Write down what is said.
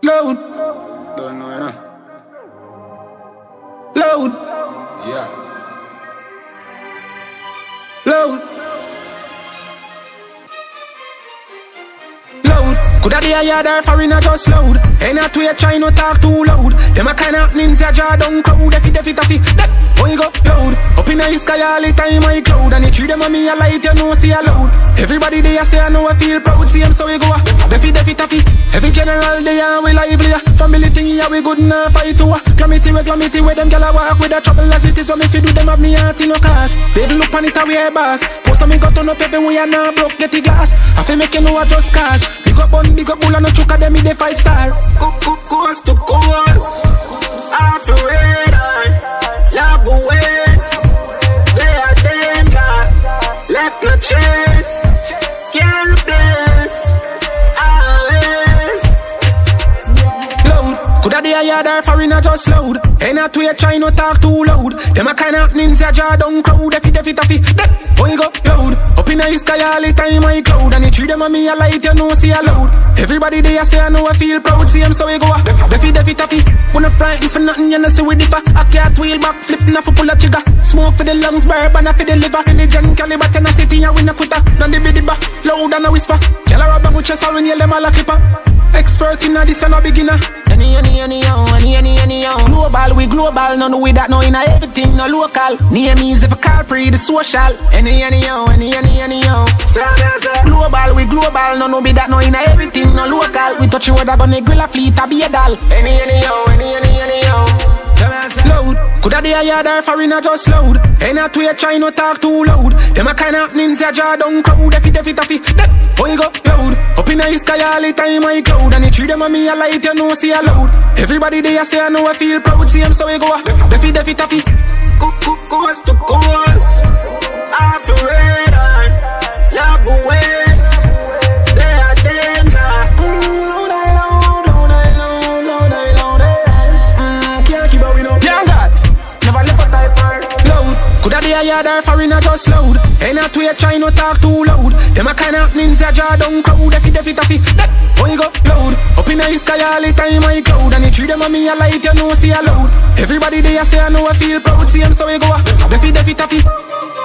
Loud. Don't know, you know. Loud. Yeah. Loud. Loud. Coulda be a yard or foreigner just loud. Ain't that way try no talk too loud. Them a kind of ninja jaw down crowd. Defi taffy. Oh you go loud. Up in the sky all the time I cloud. And the tree them a me a light you know see a loud. Everybody they a say I know I feel proud. See them so we go Defi taffy. Every general they are we lively. Family thing yeah we good now fight to Glamity where them gyal a walk with a trouble as it is. When me fi do them have me heart in no cars. They look on it a we a boss. Post on me got turn up everywhere now broke get the glass. I fi make you know I just cars. Big up on big up bull and no choke them in the 5-star. Coast to coast, off the radar, love waits. They are danger, left no chase, can't replace. Coulda be a yard or foreigner just loud. Ain't that way try no talk too loud. Them a kind of ninja jaw down crowd. Defi taffy. Oh you go loud. Up in the sky all the time I cloud. And the tree them a me a light you know see a loud. Everybody they a say I know I feel proud. See them so we go Defi taffy. Wanna frighten for nothing you know see we differ. I can't wheel back flipping off a pull a trigger. Smoke for the lungs, bourbon for the liver. Diligent caliber ten a city and win a quitter. None the biddy back, loud and a whisper. Tell her about with chest when you them all a clipper. Expert in a this and a beginner. Any, global, we global, none with that, no in a everything, no local. Name is if a car pre the social. Any, global, we global, none with that, no in a everything, no local. We touch you with a gun, a grill, a fleet, a be a doll. Any, loud. Coulda be a yard or foreigner just loud. Ain't that way try no talk too loud. Them a kind of ninja jaw down crowd. Defi taffy. Oh you go loud. Up in the sky all the time I cloud. And the tree them a me a light you know see a loud. Everybody they a say I know I feel proud. See them so we go Defi taffy. Coast to coast, off the radar, love waits. They are danger. Coulda be a yard or foreigner just loud. Ain't that way try no talk too loud. Them a kind of ninja jaw down crowd. Defi taffy. Oh you go loud. Up in the sky all the time I cloud. And the tree them a me a light you know see a loud. Everybody they a say I know I feel proud. See them so we go Defi taffy.